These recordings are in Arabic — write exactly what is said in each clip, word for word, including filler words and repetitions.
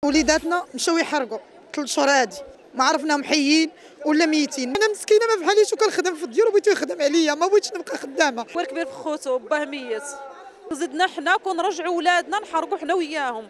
وليداتنا مشاو يحرقوا ثلاث شهور هادي، ما عرفناهم حيين ولا ميتين. انا مسكينه ما بحاليش وكنخدم في الديور وبغيتو يخدم عليا، ما بغيتش نبقى خدامه. هو الكبير في خوتو باه ميت، زدنا حنا كون نرجعوا ولادنا نحرقوا حنا وياهم.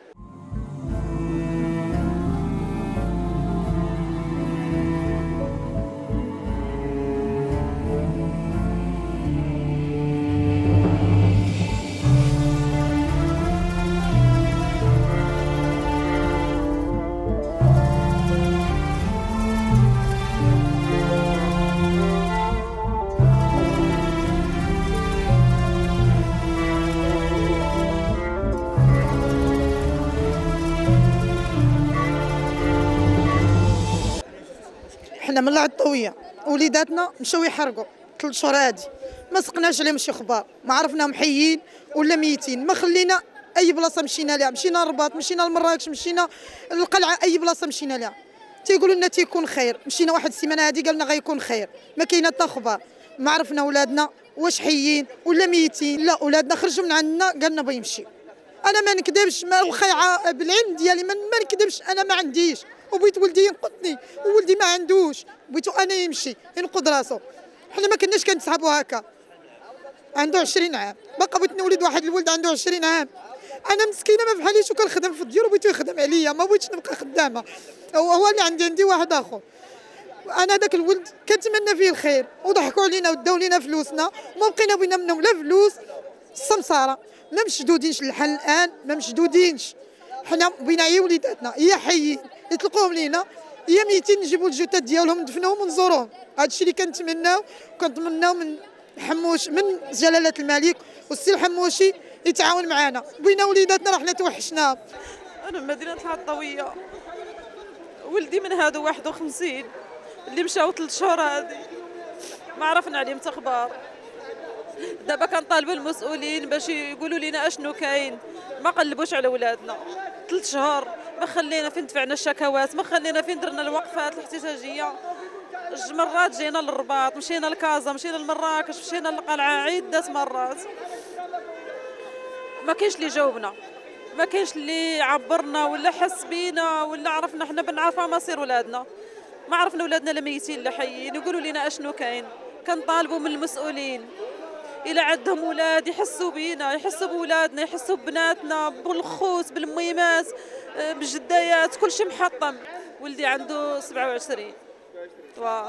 حنا من العطويه وليداتنا مشاو يحرقوا ثلاث شهور هادي، ما سقناش عليهم شي خبار، ما عرفناهم حيين ولا ميتين. ما خلينا اي بلاصه مشينا لها، مشينا للرباط، مشينا لمراكش، مشينا للقلعه، اي بلاصه مشينا لها تيقولوا لنا تيكون خير. مشينا واحد السيمانه هادي قالنا غيكون خير، ما كاينه حتى خبار. ما عرفنا ولادنا واش حيين ولا ميتين. لا، ولادنا خرجوا من عندنا قالنا بغا يمشي. انا ما نكذبش، ما واخا بالعلم ديالي ما نكذبش، انا ما عنديش وبغيت ولدي ينقذني وولدي ما عندوش، بغيتو انا يمشي ينقذ راسو. حنا ما كناش كنسحبوا هكا. عنده عشرين عام، باقا بغيت نولد واحد الولد عنده عشرين عام. انا مسكينه ما بحاليش وكنخدم في الديور وبغيتو يخدم عليا، ما بغيتش نبقى خدامه. هو اللي عندي عندي واحد اخو. انا داك الولد كنتمنى فيه الخير، وضحكوا علينا وداو لينا فلوسنا وما بقينا بينا منهم لا فلوس. السمساره ما مشدودينش الحل الان، ما مشدودينش. حنا بغينا يا وليداتنا يا حيين يطلقوهم لينا، يا ميتين نجيبوا الجثث ديالهم ندفنوهم ونزوروهم. هذا الشيء اللي كنتمناو، كنتمناو من حموش من جلاله الملك والسي الحموشي يتعاون معنا. بغينا وليداتنا راه حنا توحشناهم. انا من مدينه العطويه، ولدي من هادو واحد وخمسين اللي مشاو ثلاث شهور هادي، ما عرفنا عليهم حتى اخبار. دابا كنطالبوا المسؤولين باش يقولوا لنا اشنو كاين. ما قلبوش على ولادنا ثلاث شهور، ما خلينا فين دفعنا الشكوات، ما خلينا فين درنا الوقفات الاحتجاجيه. جوج مرات جينا للرباط، مشينا لكازا، مشينا لمراكش، مشينا للقلعه عده مرات. ما كاينش اللي جاوبنا، ما كاينش اللي عبرنا ولا حس بينا ولا عرفنا. حنا بنعرفوا مصير ولادنا، ما عرفنا ولادنا لا ميتين لا حيين. يقولوا لنا اشنو كاين. كنطالبوا من المسؤولين إلا عندهم ولاد يحسوا بينا، يحسوا بولادنا، يحسوا ببناتنا، بالخوت، بالميمات، بالجدايات، كل شيء محطم. ولدي عنده سبعة وعشرين. واه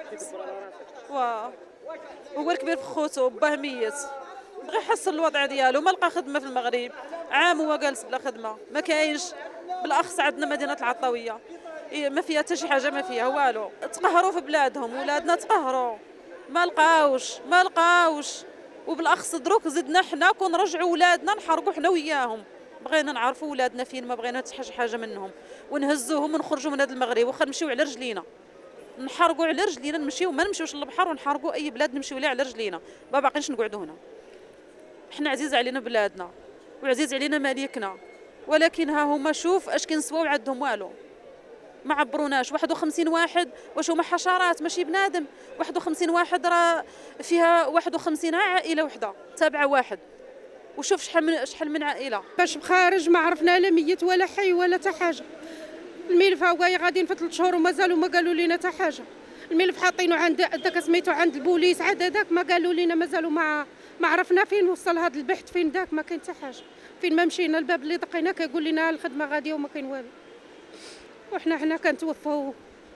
واه هو الكبير في خوتو باه ميت، بغى يحسن الوضع ديالو. ما لقى خدمه في المغرب، عام هو جالس بلا خدمه، ما كاينش. بالاخص عندنا مدينه العطويه ما فيها حتى شي حاجه، ما فيها والو. تقهروا في بلادهم، ولادنا تقهروا، ما لقاوش ما لقاوش وبالاخص دروك زدنا حنا كون نرجعوا ولادنا نحرقوا حنا وياهم. بغينا نعرفوا ولادنا فين، ما بغينا حتى شي حاجه منهم، ونهزوهم ونخرجوا من هذا المغرب. واخا نمشيو على رجلينا، نحرقوا على رجلينا، نمشيو ما نمشيوش للبحر ونحرقوا اي بلاد نمشيو لها على رجلينا. ما باقينش نقعدوا هنا. حنا عزيز علينا بلادنا وعزيز علينا ملكنا، ولكن ها هما شوف اش كنسواو عندهم والو. ما عبروناش. واحد وخمسين واحد واش هما حشرات ماشي بنادم؟ واحد وخمسين واحد راه فيها واحد وخمسين عائله وحده تابعه واحد، وشوف شحال من شحال من عائله. باش بخارج ما عرفنا لا ميت ولا حي ولا حتى حاجه. الملف هو غاديين في ثلاث شهور ومازالوا ما قالوا لنا حتى حاجه. الملف حاطينه عند داك سميتو عند البوليس، عاد هذاك ما قالوا لنا، مازالوا ما ما عرفنا فين وصل هذا البحث، فين داك ما كاين حتى حاجه. فين ما مشينا الباب اللي دقينا كيقول لنا الخدمه غاديه وما كاين والو. وحنا حنا كنتوفاو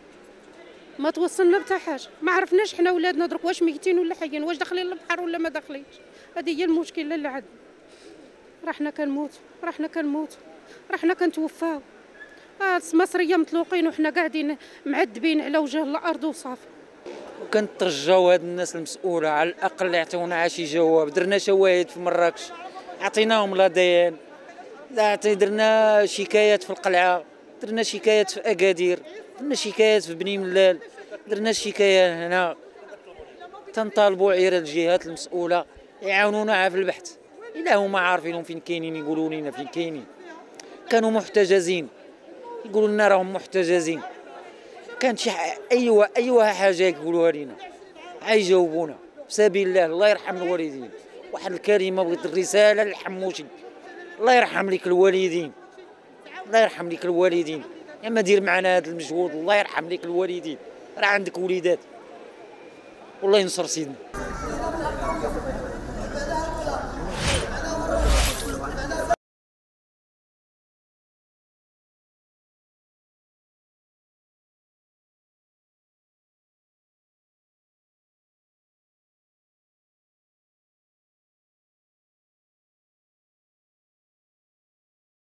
ما توصلنا بتا حاجه. ما عرفناش حنا ولادنا درك واش ميتين ولا حيين، واش داخلين للبحر ولا ما داخلينش. هذه هي المشكله اللي عندنا. راه حنا كنموتوا، راه حنا كنموتوا، راه حنا كنتوفاو. اه المصريه مطلوقين وحنا قاعدين معذبين على وجه الارض وصافي. وكنترجاو هاد الناس المسؤوله على الاقل يعطيونا شي جواب. درنا شواهد في مراكش عطيناهم الأديان، درنا شكايات في القلعه، درنا شكايات في اكادير، درنا شكايات في بني ملال، درنا شكايه هنا. تنطالبوا غير الجهات المسؤوله يعاونونا في البحث. الا هما عارفينهم فين كاينين يقولوا لنا فين كاينين. كانوا محتجزين، يقولوا لنا راهم محتجزين. كانت شي ايوا ايوا حاجه يقولوها لنا غيجاوبونا في سبيل الله. الله يرحم الوالدين. واحد الكلمه بغيت الرساله للحموشي، الله يرحم لك الوالدين. الله يرحم ليك الوالدين، يا ما دير معنا هذا المجهود، الله يرحم ليك الوالدين، راه عندك وليدات والله ينصر سيدنا.